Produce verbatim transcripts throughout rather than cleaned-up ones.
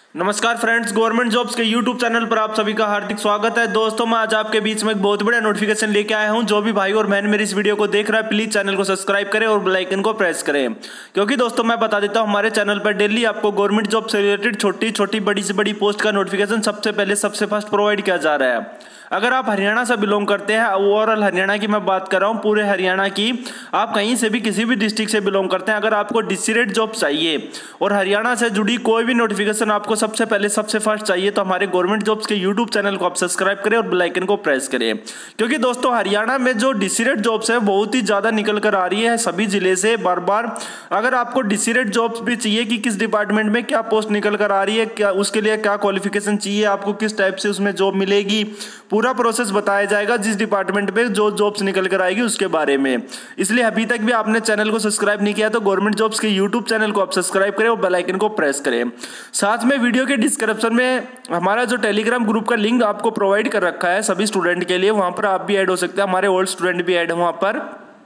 नमस्कार friends, government jobs के YouTube channel पर आप सभी का हार्दिक स्वागत है। दोस्तों, मैं आज आपके बीच में एक बहुत बड़ा नोटिफिकेशन लेके आया हूं। जो भी भाई और बहन मेरी इस वीडियो को देख रहा है, प्लीज चैनल को सब्सक्राइब करें और बेल आइकन को प्रेस करें, क्योंकि दोस्तों मैं बता देता हूं, हमारे चैनल पर डेली आपको गवर्नमेंट जॉब से रिलेटेड छोटी छोटी बड़ी से बड़ी पोस्ट का नोटिफिकेशन सबसे पहले सबसे फर्स्ट प्रोवाइड किया जा रहा है। अगर आप हरियाणा से बिलोंग करते हैं, ओवरऑल हरियाणा की मैं बात कर रहा हूं, पूरे हरियाणा की, आप कहीं से भी किसी भी डिस्ट्रिक्ट से बिलोंग करते हैं, अगर आपको डिस्ट्रिक्ट जॉब चाहिए और हरियाणा से जुड़ी कोई भी नोटिफिकेशन आपको सबसे पहले सबसे फर्स्ट चाहिए, तो हमारे गवर्नमेंट जॉब्स के यूट्यूब चैनल को आप सब्सक्राइब करें और बेल आइकन को प्रेस करें, क्योंकि दोस्तों हरियाणा में जो डिस्ट्रिक्ट जॉब्स है बहुत ही ज्यादा निकल कर आ रही है सभी जिले से बार बार। अगर आपको डिस्ट्रिक्ट जॉब्स भी चाहिए कि किस डिपार्टमेंट में क्या पोस्ट निकल कर आ रही है, क्या उसके लिए क्या क्वालिफिकेशन चाहिए, आपको किस टाइप से उसमें जॉब मिलेगी, पूरा प्रोसेस बताया जाएगा जिस डिपार्टमेंट में जो जॉब्स निकल कर आएगी उसके बारे में। इसलिए अभी तक भी आपने चैनल को सब्सक्राइब नहीं किया तो गवर्नमेंट जॉब्स के यूट्यूब चैनल को आप सब्सक्राइब करें और बेल आइकन को प्रेस करें। साथ में वीडियो के डिस्क्रिप्शन में हमारा जो टेलीग्राम ग्रुप का लिंक आपको प्रोवाइड कर रखा है सभी स्टूडेंट के लिए, वहां पर आप भी ऐड हो सकते हैं, हमारे ओल्ड स्टूडेंट भी ऐड है वहां पर।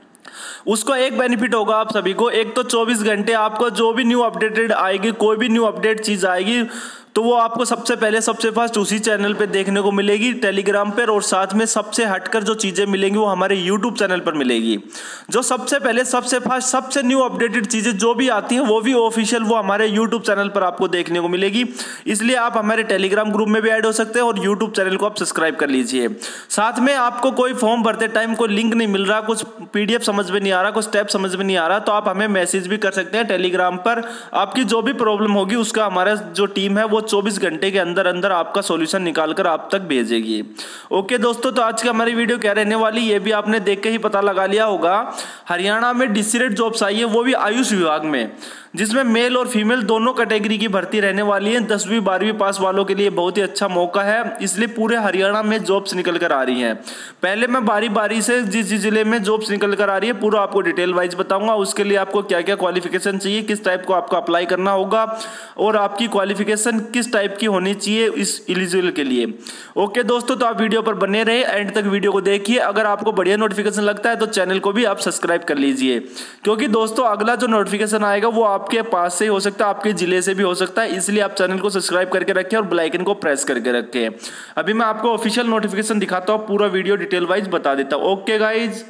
उसको एक बेनिफिट होगा आप सभी को, एक तो चौबीस घंटे आपको जो भी न्यू अपडेटेड आएगी, कोई भी न्यू अपडेट चीज आएगी तो वो आपको सबसे पहले सबसे फर्स्ट उसी चैनल पे देखने को मिलेगी टेलीग्राम पर, और साथ में सबसे हटकर जो चीजें मिलेंगी वो हमारे यूट्यूब चैनल पर मिलेगी। जो सबसे पहले सबसे फर्स्ट सबसे न्यू अपडेटेड चीजें जो भी आती हैं वो भी ऑफिशियल वो हमारे यूट्यूब चैनल पर आपको देखने को मिलेगी। इसलिए आप हमारे टेलीग्राम ग्रुप में भी ऐड हो सकते हैं और यूट्यूब चैनल को आप सब्सक्राइब कर लीजिए। साथ में आपको कोई फॉर्म भरते टाइम कोई लिंक नहीं मिल रहा, कुछ पीडीएफ समझ में नहीं आ रहा, कुछ स्टेप समझ में नहीं आ रहा, तो आप हमें मैसेज भी कर सकते हैं टेलीग्राम पर। आपकी जो भी प्रॉब्लम होगी उसका हमारा जो टीम है वो चौबीस घंटे के अंदर अंदर आपका सॉल्यूशन निकालकर आप तक भेजेगी। ओके दोस्तों, तो आज की हमारी वीडियो क्या रहने वाली ये भी आपने देख के ही पता लगा लिया होगा। हरियाणा में डिस्ट्रिक्ट जॉब्स आई है, वो भी आयुष विभाग में, जिसमें मेल और फीमेल दोनों कैटेगरी की भर्ती रहने वाली है। दसवीं बारहवीं पास वालों के लिए बहुत ही अच्छा मौका है, इसलिए पूरे हरियाणा में जॉब्स निकल कर आ रही हैं। पहले मैं बारी बारी से जिस जिस जिले में जॉब्स निकल कर आ रही है पूरा आपको डिटेल वाइज बताऊंगा, उसके लिए आपको क्या क्या क्वालिफिकेशन चाहिए, किस टाइप को आपको अप्लाई करना होगा और आपकी क्वालिफिकेशन किस टाइप की होनी चाहिए इस एलिजिबल के लिए। ओके दोस्तों, तो आप वीडियो पर बने रहे, एंड तक वीडियो को देखिए। अगर आपको बढ़िया नोटिफिकेशन लगता है तो चैनल को भी आप सब्सक्राइब कर लीजिए, क्योंकि दोस्तों अगला जो नोटिफिकेशन आएगा वो आपके पास से ही हो सकता है, आपके जिले से भी हो सकता है, इसलिए आप चैनल को सब्सक्राइब करके रखें और बेल आइकन को प्रेस करके रखें। अभी मैं आपको ऑफिशियल नोटिफिकेशन दिखाता हूं, पूरा वीडियो डिटेल वाइज बता देता हूं। ओके गाइज,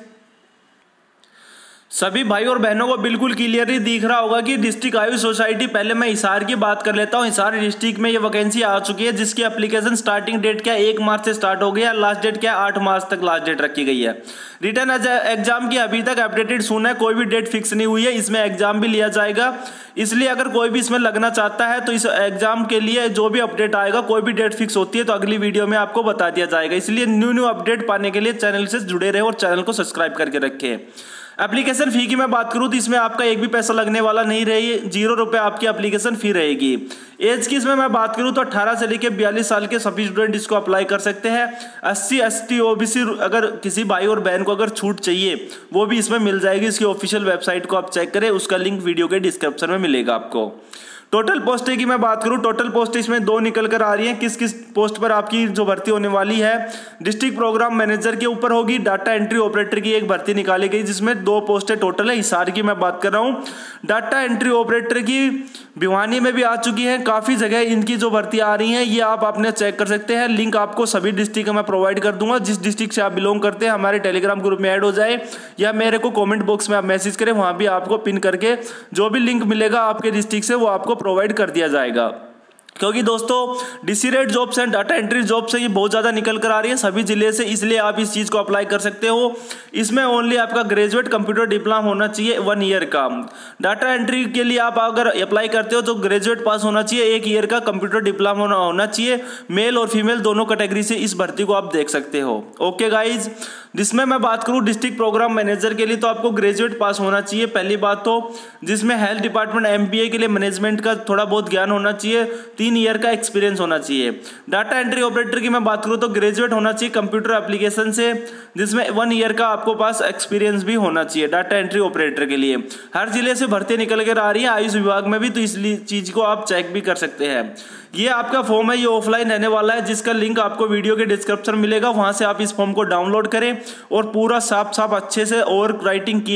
सभी भाई और बहनों को बिल्कुल क्लियरली दिख रहा होगा कि डिस्ट्रिक्ट आयुष सोसाइटी, पहले मैं हिसार की बात कर लेता हूं। हिसार डिस्ट्रिक्ट में ये वैकेंसी आ चुकी है, जिसकी एप्लीकेशन स्टार्टिंग डेट क्या एक मार्च से स्टार्ट हो गया, लास्ट डेट क्या आठ मार्च तक लास्ट डेट रखी गई है। रिटर्न एग्जाम की अभी तक अपडेटेड सुना है, कोई भी डेट फिक्स नहीं हुई है, इसमें एग्जाम भी लिया जाएगा। इसलिए अगर कोई भी इसमें लगना चाहता है तो इस एग्जाम के लिए जो भी अपडेट आएगा, कोई भी डेट फिक्स होती है तो अगली वीडियो में आपको बता दिया जाएगा। इसलिए न्यू न्यू अपडेट पाने के लिए चैनल से जुड़े रहे और चैनल को सब्सक्राइब करके रखें। एप्लीकेशन फी की मैं बात करूं तो इसमें आपका एक भी पैसा लगने वाला नहीं रही, जीरो रुपए आपकी एप्लीकेशन फी रहेगी। एज की इसमें मैं बात करूं तो अठारह से लेकर बयालीस साल के सभी स्टूडेंट इसको अप्लाई कर सकते हैं। अस्सी एसटी ओबीसी अगर किसी भाई और बहन को अगर छूट चाहिए वो भी इसमें मिल जाएगी। इसकी ऑफिशियल वेबसाइट को आप चेक करें, उसका लिंक वीडियो के डिस्क्रिप्शन में मिलेगा आपको। टोटल पोस्ट की मैं बात करूं, टोटल पोस्ट इसमें दो निकल कर आ रही हैं। किस किस पोस्ट पर आपकी जो भर्ती होने वाली है, डिस्ट्रिक्ट प्रोग्राम मैनेजर के ऊपर होगी, डाटा एंट्री ऑपरेटर की एक भर्ती निकाली गई जिसमें दो पोस्टें टोटल है। हिसार की मैं बात कर रहा हूं, डाटा एंट्री ऑपरेटर की भिवानी में भी आ चुकी है, काफी जगह इनकी जो भर्ती आ रही है ये आप अपने चेक कर सकते हैं। लिंक आपको सभी डिस्ट्रिक्ट का मैं प्रोवाइड कर दूंगा। जिस डिस्ट्रिक्ट से आप बिलोंग करते हैं हमारे टेलीग्राम ग्रुप में ऐड हो जाए या मेरे को कॉमेंट बॉक्स में आप मैसेज करें, वहां भी आपको पिन करके जो भी लिंक मिलेगा आपके डिस्ट्रिक्ट से वो आपको प्रोवाइड कर दिया जाएगा। क्योंकि दोस्तों district jobs and data entry jobs है ये बहुत ज्यादा निकल कर आ रही है सभी जिले से, इसलिए आप इस चीज को अप्लाई कर सकते हो। इसमें ओनली आपका ग्रेजुएट कंप्यूटर डिप्लोमा होना चाहिए वन ईयर का। डाटा एंट्री के लिए आप अगर अप्लाई करते हो तो ग्रेजुएट पास होना चाहिए, एक ईयर का कंप्यूटर डिप्लोमा होना चाहिए। मेल और फीमेल दोनों कैटेगरी से इस भर्ती को आप देख सकते हो। ओके गाइज, जिसमें मैं बात करूं डिस्ट्रिक्ट प्रोग्राम मैनेजर के लिए तो आपको ग्रेजुएट पास होना चाहिए पहली बात तो, जिसमें हेल्थ डिपार्टमेंट एमबीए के लिए मैनेजमेंट का थोड़ा बहुत ज्ञान होना चाहिए, तीन ईयर का एक्सपीरियंस होना चाहिए। डाटा एंट्री ऑपरेटर की मैं बात करूं तो ग्रेजुएट होना चाहिए कंप्यूटर एप्लीकेशन से, जिसमें वन ईयर का आपको पास एक्सपीरियंस भी होना चाहिए डाटा एंट्री ऑपरेटर के लिए। हर जिले से भर्ती निकल कर आ रही है आयुष विभाग में भी, तो इस चीज को आप चेक भी कर सकते हैं। ये आपका फॉर्म है, ये ऑफलाइन रहने वाला है, जिसका लिंक आपको वीडियो के डिस्क्रिप्शन मिलेगा, वहां से आप इस फॉर्म को डाउनलोड करें और पूरा साफ साफ अच्छे से और राइटिंग किए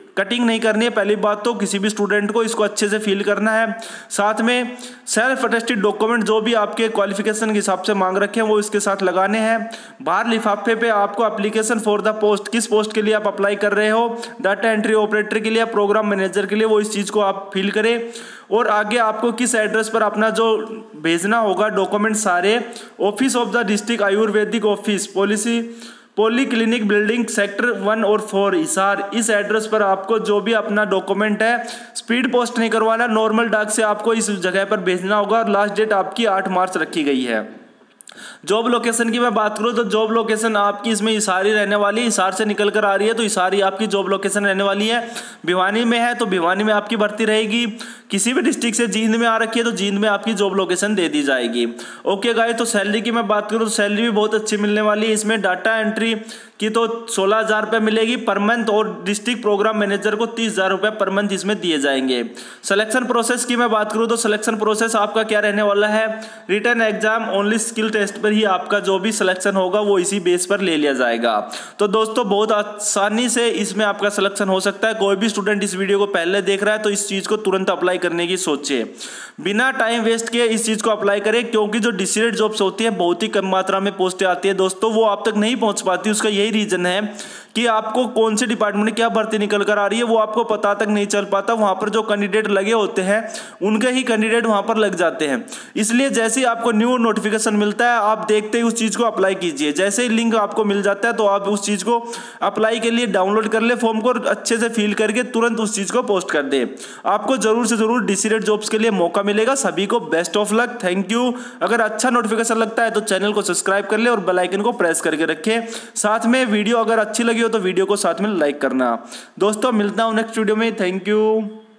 कटिंग नहीं करनी है। पहली बात तो किसी भी स्टूडेंट को इसको अच्छे से फिल करना है। साथ में सेल्फ अटेस्टेड डॉक्यूमेंट जो भी आपके क्वालिफिकेशन के हिसाब से मांग रखे हैं वो इसके साथ लगाने हैं। बाहर लिफाफे पे आपको एप्लीकेशन फॉर द पोस्ट, किस पोस्ट के लिए आप अप्लाई कर रहे हो, डाटा एंट्री ऑपरेटर के लिए, प्रोग्राम मैनेजर के लिए, वो इस चीज़ को आप फिल करें। और आगे आपको किस एड्रेस पर अपना जो भेजना होगा डॉक्यूमेंट सारे, office of the district ayurvedic office, policy poly clinic building, sector one और फोर, हिसार, इस एड्रेस पर आपको जो भी अपना डॉक्यूमेंट है स्पीड पोस्ट नहीं करवाना, नॉर्मल डाक से आपको इस जगह पर भेजना होगा। और लास्ट डेट आपकी आठ मार्च रखी गई है। जॉब लोकेशन की मैं बात करूं तो जॉब लोकेशन आपकी इसमें हिसार ही रहने वाली है। हिसार से निकल कर आ रही है तो हिसार ही आपकी जॉब लोकेशन रहने वाली है। भिवानी में है तो भिवानी में आपकी भर्ती रहेगी। किसी भी डिस्ट्रिक्ट से जींद में आ रखी है तो जींद में आपकी जॉब लोकेशन दे दी जाएगी। ओके गाइस, तो सैलरी की मैं बात करूं तो सैलरी भी बहुत अच्छी मिलने वाली है। इसमें डाटा एंट्री की तो सोलह हजार रुपये मिलेगी पर मंथ, और डिस्ट्रिक्ट प्रोग्राम मैनेजर को तीस हजार रुपये पर मंथ इसमें दिए जाएंगे। सिलेक्शन प्रोसेस की मैं बात करूं तो सिलेक्शन प्रोसेस आपका क्या रहने वाला है, written exam only, skill test पर ही आपका जो भी सिलेक्शन होगा वो इसी बेस पर ले लिया जाएगा। तो दोस्तों बहुत आसानी से इसमें आपका सिलेक्शन हो सकता है। कोई भी स्टूडेंट इस वीडियो को पहले देख रहा है तो इस चीज़ को तुरंत अप्लाई करने की सोचे, बिना टाइम वेस्ट किए इस चीज़ को अप्लाई करें, क्योंकि जो डिसीडेड जॉब्स होती है बहुत ही कम मात्रा में पोस्टें आती है दोस्तों, वो आप तक नहीं पहुंच पाती। उसका यही रीजन है कि आपको कौन से डिपार्टमेंट में क्या भर्ती निकल कर आ रही है वो आपको पता तक नहीं चल पाता। वहां पर जो कैंडिडेट लगे होते हैं उनके ही कैंडिडेट वहां पर लग जाते हैं। इसलिए जैसे ही आपको न्यू नोटिफिकेशन मिलता है आप देखते ही उस चीज़ को अप्लाई कीजिए। जैसे ही लिंक आपको मिल जाता है तो आप उस चीज़ को अप्लाई के लिए डाउनलोड कर ले, फॉर्म को अच्छे से फिल करके तुरंत उस चीज़ को पोस्ट कर दे। आपको जरूर से जरूर डिसीडेड जॉब्स के लिए मौका मिलेगा। सभी को best of luck, thank you. अगर अच्छा नोटिफिकेशन लगता है तो चैनल को सब्सक्राइब कर ले और बेल आइकन को प्रेस करके रखें। साथ में वीडियो अगर अच्छी लगी हो तो वीडियो को साथ में लाइक करना। दोस्तों मिलता हूं नेक्स्ट वीडियो में, थैंक यू।